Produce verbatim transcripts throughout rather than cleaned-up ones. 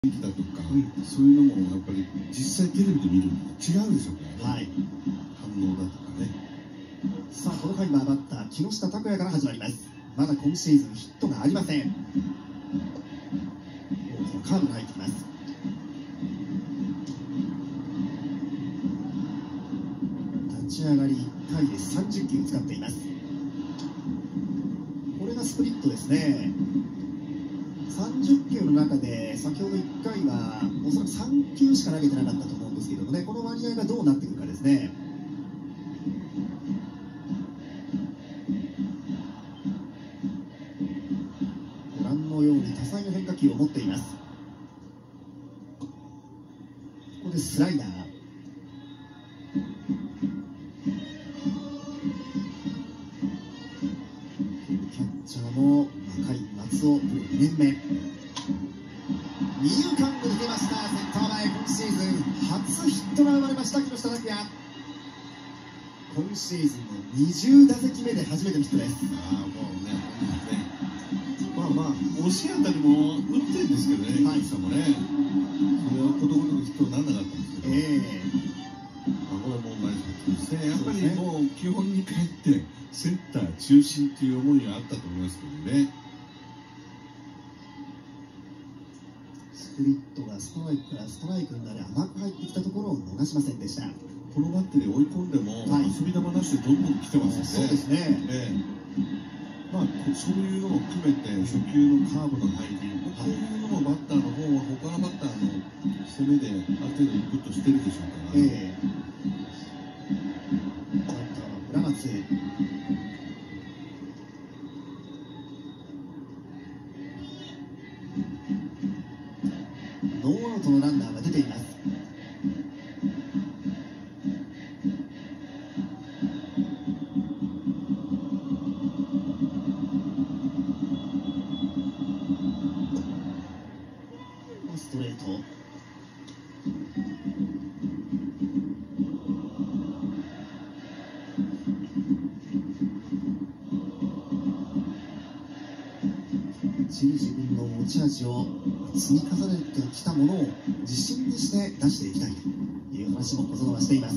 だとか、うん、そういうのもやっぱり実際テレビで見るのと違うでしょうからね、はい、反応だとかね。 さあこの回はバッター木下拓哉から始まります。まだ今シーズンヒットがありません。大きなカーブが入ってきます。立ち上がりいっかいでさんじゅっきゅう使っています。これがスプリットですね。さんじゅっきゅうの中で先ほどいっかいはおそらくさんきゅうしか投げてなかったと思うんですけどもね、この割合がどうなってくるかですね。ご覧のように多彩な変化球を持っています。ここでスライダー、キャッチャーの若い松尾、にねんめ、二遊間で抜けました。センター前、今シーズン初ヒットが生まれました木下拓哉。今シーズンのにじゅう打席目で初めてのヒットです。 ああ、もうね、まあまあ押し当たりも打ってるんですけどね、はい、木下もね、それはことごとくヒットにならなかったんですけど、えー、まあ、これはもうナイスヒットですね。やっぱりもう基本に帰ってセンター中心という思いがあったと思いますけどね。 スプリットがストライクからストライクになり甘く入ってきたところを逃しませんでした。 このバッテリー追い込んでも、はい、遊び球なしでどんどん来てますよね。 そうですね。 ええ、まあそういうのも含めて初球のカーブの入り、こういうのもバッターの方は他のバッターの攻めである程度インプットしてるでしょうから。ええ、バッターは村松。 ノーアウトのランナーが出ています。ストレート、自分の持ち味を積み重ねてきたものを自信にして出していきたいという話も小園はしています。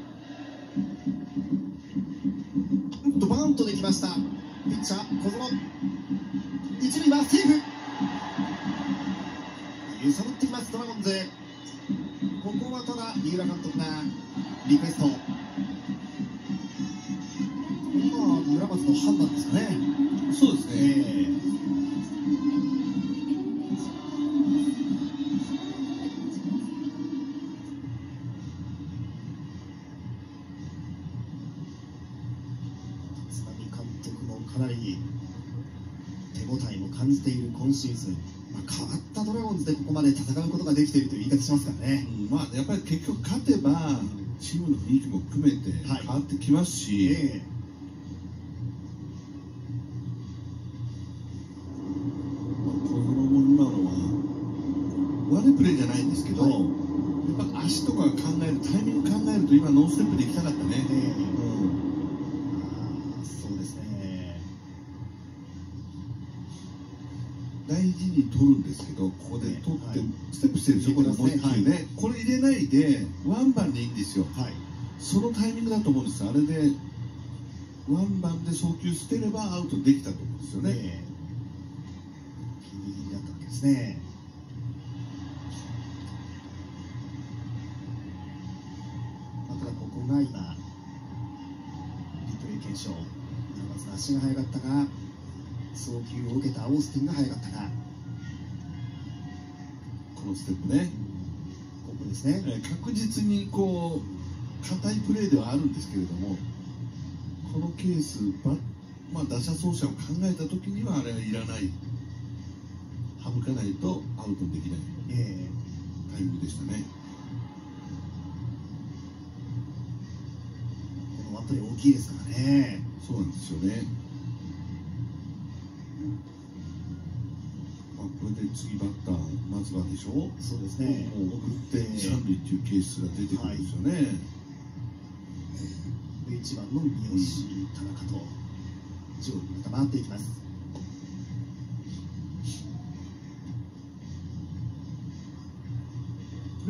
とバウンドできました。ピッチャー小園、一塁はセーフ。揺さぶってきますドラゴンズ。ここはただ三浦監督がリクエスト、まあ村松の判断ですかね。 そうですね、えーかなり手応えも感じている今シーズン、まあ、変わったドラゴンズでここまで戦うことができているという言い方しますからね、 うん、まあやっぱり結局勝てばチームの雰囲気も含めて変わってきますし、はい、えーまあ、小園も今のは悪いプレーじゃないんですけど、はい、やっぱ足とか考えるタイミング考えると今ノーステップで行きたかったね。えー大事に取るんですけど、ここで取ってステップしてるでしょ、これもう一球ね、これ入れないでワンバンでいいんですよ、はい、そのタイミングだと思うんですよ。あれでワンバンで送球捨てればアウトできたと思うんですよね。えー、ギリギリだったわけですね。まただここが今リプレイ検証、まず足が速かったが送球を受けたオースティンが速かったか。 このステップね、 ここですね、 え確実にこう硬いプレーではあるんですけれども、このケースバ、まあ、打者走者を考えた時にはあれはいらない、省かないとアウトできない、えー、タイミングでしたね。 このワンプレー大きいですからね。 そうなんですよね。これで次バッター松葉でしょ。 そうですね。 もう送って三塁っていうケースが出てくるんですよね。はい、 でいちばんの三好、田中と上位にまた回っていきます。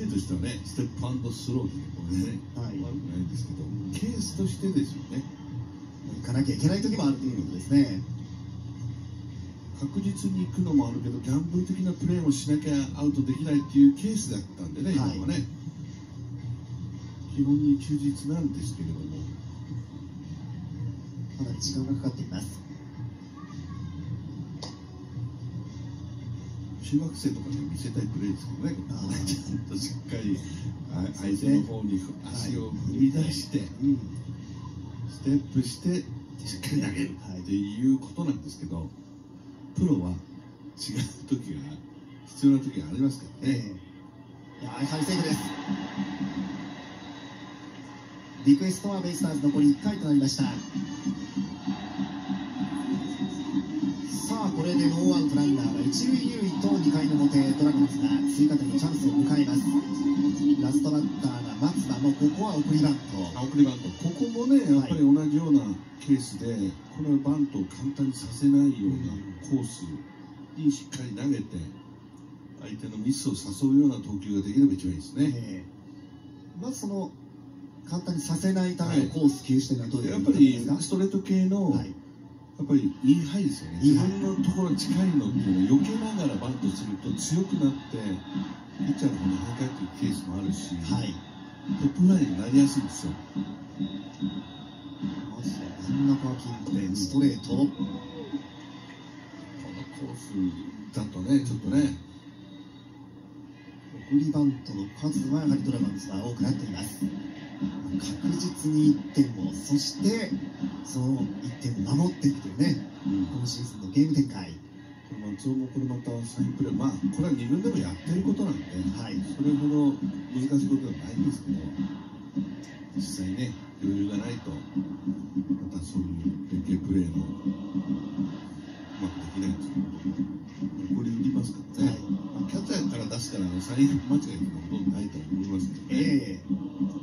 としてはね、ステップアンドスローでこれね、はい、悪くないんですけど、ケースとしてですよね。 行かなきゃいけない時もあるということですね。 確実に行くのもあるけど、ギャンブル的なプレーもしなきゃアウトできないっていうケースだったんでね、今はね、はい、基本に忠実なんですけれども、 かなり時間がかかっています。 中学生とかに見せたいプレーですけどね、ちゃんとしっかり相手の方に足を振り出して、はい、ステップしてしっかり投げるっていうことなんですけど、プロは違う時が必要な時がありますからね。 えー、いや、やはりセーフです。リクエストはベイスターズ残りいっかいとなりました。さあ、これでノーアウトランナーが一塁二塁とにかいの表、ドラゴンズが追加点のチャンスを迎えます。ラストバッターが松葉のここは送りバント。 送りバント、ここもね、やっぱり同じようなケースで、このバントを簡単にさせないようなコースにしっかり投げて、相手のミスを誘うような投球ができれば一番いいですね。えー、まずその簡単にさせないためのコース、球種というのはどういうことですか？やっぱりストレート系の、はい、やっぱりインハイですよね。自分のところに近いのっていうのを避けながらバントすると強くなって、ピッチャーの方に跳ね返っていくケースもあるし、はい、トップフライになりやすいんですよ。 まずは真ん中近辺、ストレート。このコースだとね、ちょっとね。 送りバントの数はやはりドラゴンズは多くなっています。確実にいってんを、そしてそのいってんを守っていくというね、うん、今シーズンのゲーム展開。 松尾もこれまたサインプレー、まあこれはに軍でもやってることなんで、はい、それほど難しいことではないんですけど、実際ね、余裕がないと、またそういう連携プレーのうまくできないんですけど、これ売りますからね、はい、まあ、キャッチャーから出すから、サイン間違いとかほとんどないと思いますけどね。えー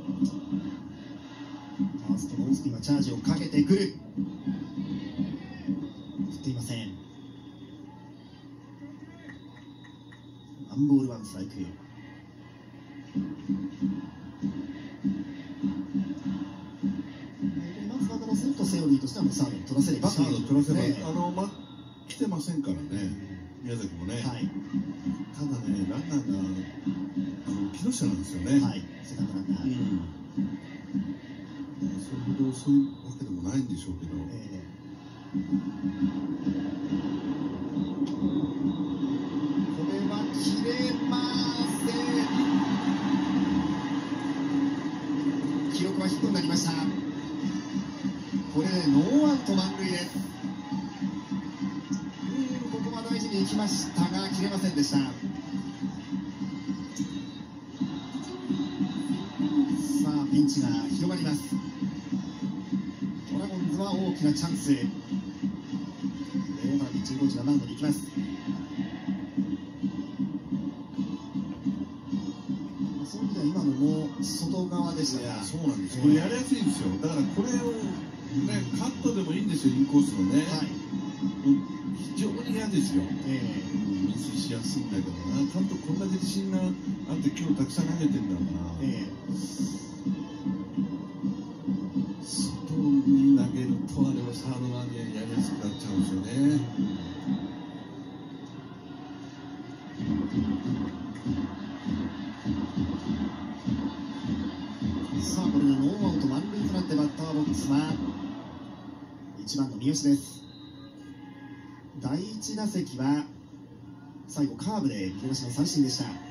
ファーストの大杉はチャージをかけてくる。振っていません。ワンボールワンストライク。まずはこのセットセオリーとしてはサードに取らせればサード取らせれば、あの、ま、来てませんからね、宮崎もね、はい、ただね、ランナーがあの木下なんですよね、はい、セカンドランナー。うん、それほどそういうわけでもないんでしょうけど、えー、 これは切れません。記録はヒットになりました。これでノーアウト満塁です。うん、ここは大事にいきましたが切れませんでした。さあピンチが広がります。ドラゴンズは大きなチャンス。レオナルドじゅうごじがマウンドに行きます。そういう意味では今のも外側でしたが、 そうなんです、これやりやすいんですよ。だからこれを、ね、カットでもいいんですよ、インコースのね、はい、非常に嫌ですよ、えー、ミスしやすいんだけどな、ちゃんとこんだけ自信があって今日たくさん投げてるんだから、えー、外に投げるとあれはサード側にやりやすくなっちゃうんですよね。 さあこれでノーアウト満塁となってバッターボックスはいちばんの三好です。だいいち打席は最後カーブで見逃しの三振でした。 入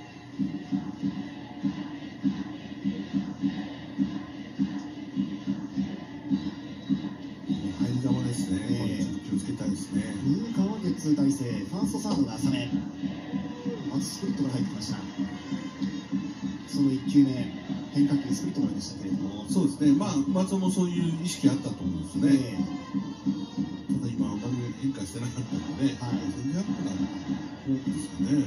り球ですね、えー、気をつけたいですね。 二川月大勢、ファーストサードが浅め、まずスプリットが入ってきました。そのいっきゅうめ、変化球スプリットからでしたけれども、 そうですね、まあ松尾もそういう意識あったと思うんですね、えー、ただ今あまり変化してなかったので、はい、チェンジアップなフォークですかね。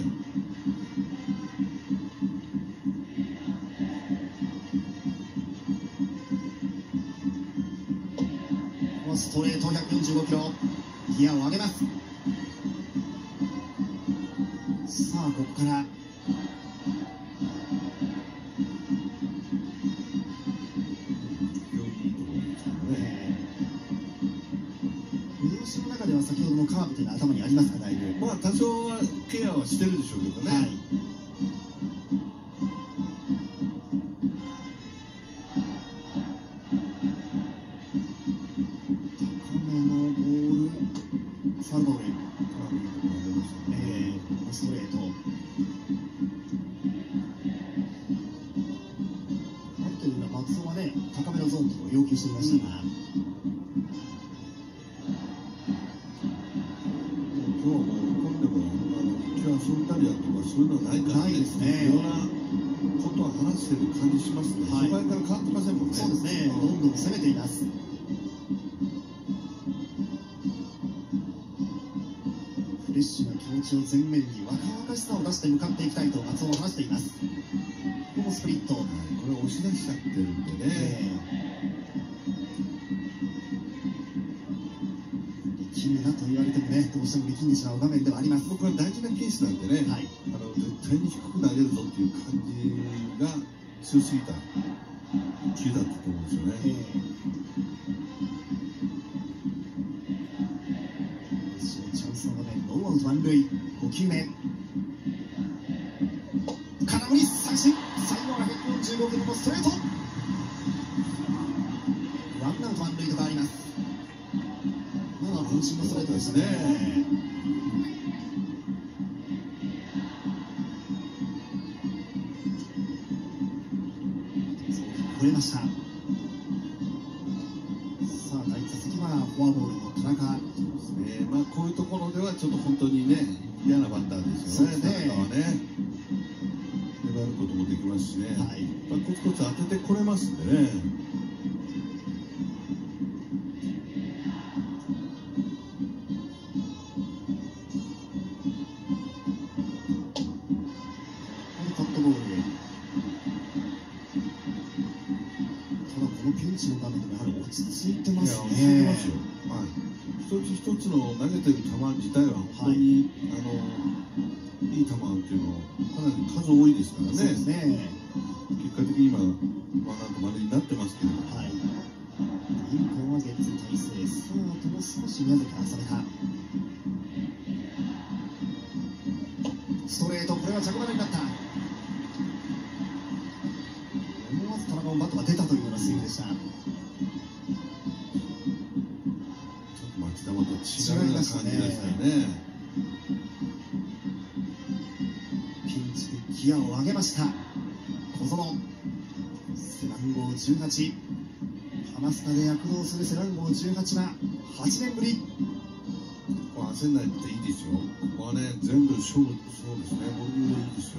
ストレートひゃくよんじゅうごキロ、ギアを上げます。さあここからは先ほどのカーブというのは頭にありますか、だいぶ。 まあ多少はケアはしてるでしょうけどね。はい、 高めのボール、ファウルボール、えー、ストレート。あるというのは松尾はね、高めのゾーンと要求していましたが。 遊んだりだとかそういうのはないからね、いろんなことは話してる感じしますね、初回から変わってませんもんね。 そうですね、どんどん攻めています。フレッシュな気持ちを前面に若々しさを出して向かっていきたいと松尾は話しています。ここもスプリット、はい、これ押し出しちゃってるんでね、えー、力みなと言われてもね、どうしても力んでしまう場面ではあります。 僕は大事なケースなんでね、はい、あの絶対に低く投げるぞっていう感じが強すぎた球だったと思うんですよね。えー、チャンスの場面、ノーアウト満塁、ご球目。空振り三振、最後はひゃくよんじゅうごキロのストレート。ワンアウト満塁と変わります。まだ渾身のストレートですね。超えました。さあ、第一打席はフォアボールの田中。 そうですね。まあこういうところではちょっと本当にね、嫌なバッターですよね。田中はね。粘ることもできますしね。はい。まあコツコツ当ててこれますんでね。 カットボール。ピンチの場面でもやはり落ち着いてますね。 いや、落ち着いてますよ。はい。一つ一つの投げてる球自体は本当に、はい、あのいい球っていうのかなり数多いですからね。そうですね。結果的に今、まあなんと丸になってますけど。はい。 インコーはゲッツー体勢。スタートも少し宮崎浅めか。ストレート、これは着離れになった。思わず田中のバットが出たというようなスイングでした。ちょっと町田と違う感じですよね。 ピンチでギアを上げました小園。背番号じゅうはち、ハマスタで躍動する背番号じゅうはちははちねんぶり。 ここは焦んないっていいですよ。ここはね、全部勝負、そうですね、ボリュームでいいですよ。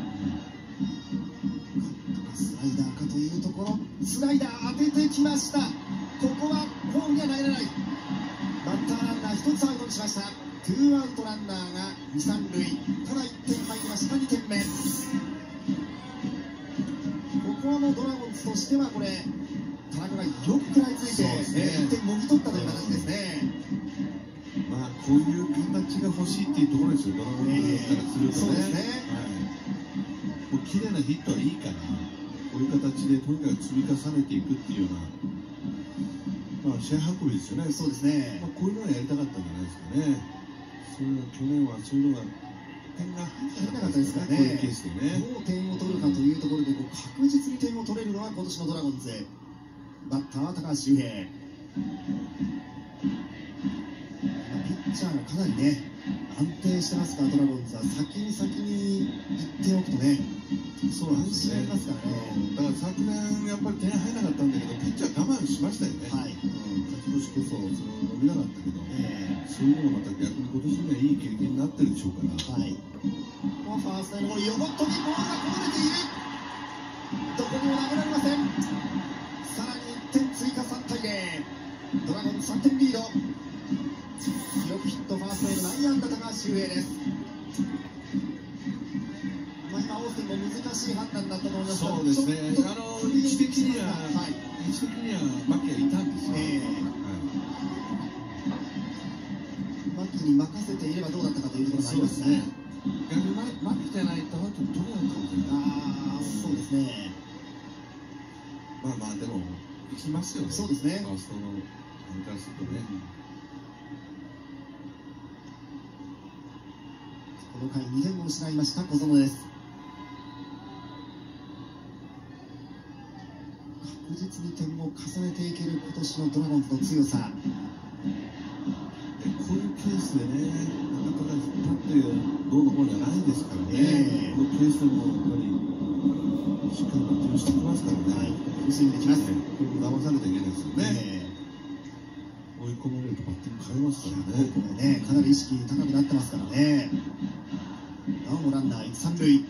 スライダーかというところ、スライダー当ててきました。ここはホームには投げれない。バッターランナーひとつアウトにしました。ツーアウトランナーがに、さん塁。ただいってん入りました。にてんめ。ここはもうドラゴンズとしてはこれ田中がよく食らいついて、ね、いってんもぎ取ったという形ですね。 まあこういう形が欲しいっていうところですよ、ドラゴンズからするとね。そうですね。はい、もう綺麗なヒットはいいから、こういう形でとにかく積み重ねていくっていうような、まあ、試合運びですよね。 そうですね。 まあ、こういうのをやりたかったんじゃないですかね。そういうの去年はそういうのが点が入らなかったですからね。こういうケースでね。 どう点を取るかというところでこう確実に点を取れるのは今年のドラゴンズ。バッターは高橋周平。ピッチャーがかなりね安定してますから、ドラゴンズは先に先に行っておくとね、 そうなんですね。 ますからね。 だから昨年やっぱり点入らなかったんだけど、ピッチャー我慢しましたよね。はい。うん、勝ち星こそその伸びなかったけど、えー、そういうのがまた逆に今年にはいい経験になってるでしょうから。はい。ファーストへの横っ飛び、ボールがこぼれている。どこにも投げられません。 さらにいってん追加、さんたいゼロ。ドラゴンズさんてんリード。記録ヒット、ファーストへの内野安打、高橋周平です。まあ、今、オースティンも難しい判断だったと思いますが、 そうですね、あの位置的には、はい、位置的には牧がいたんですよ、えーはい、牧に任せていればどうだったかというところもありますね。 逆に牧じゃないと、あと取れないかもしれない。 ああ、そうですね。 まあまあ、でも、いきますよね。 そうですね。 ファーストの感じからするとね。 の回にてんを失いました小園です。確実に点を重ねていける今年のドラゴンズの強さ。 こういうケースでね、なかなか引っ張ってどうのこうじゃないですからね、このケースでもやっぱりしっかりバッティングしてきますからね、はい、 フルスイングできます。 これも騙されていけないですよね、追い込まれるとバッティング変えますからね、 これね、かなり意識高くなってますからね。なおもランナー一、三塁。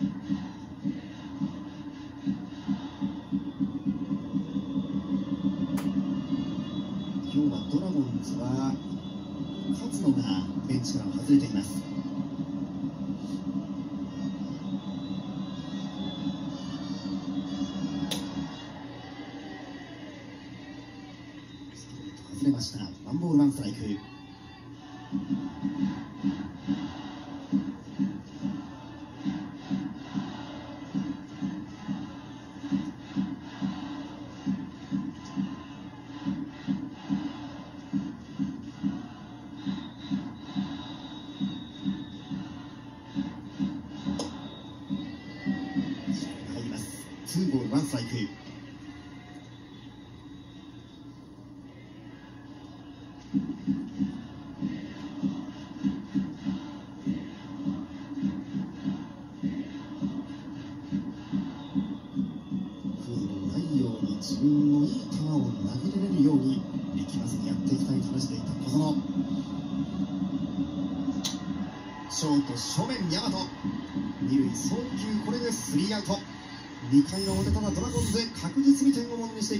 今日はドラゴンズは勝野がベンチから外れています。外れました。ワンボールワンストライク。ツーボールワンストライク。不意のないように自分のいい球を投げられるように力まずにやっていきたいと話していた小園。ショート正面大和、二塁送球、これでスリーアウト。にかいの表、ただドラゴンズ確実に点をものにしていく。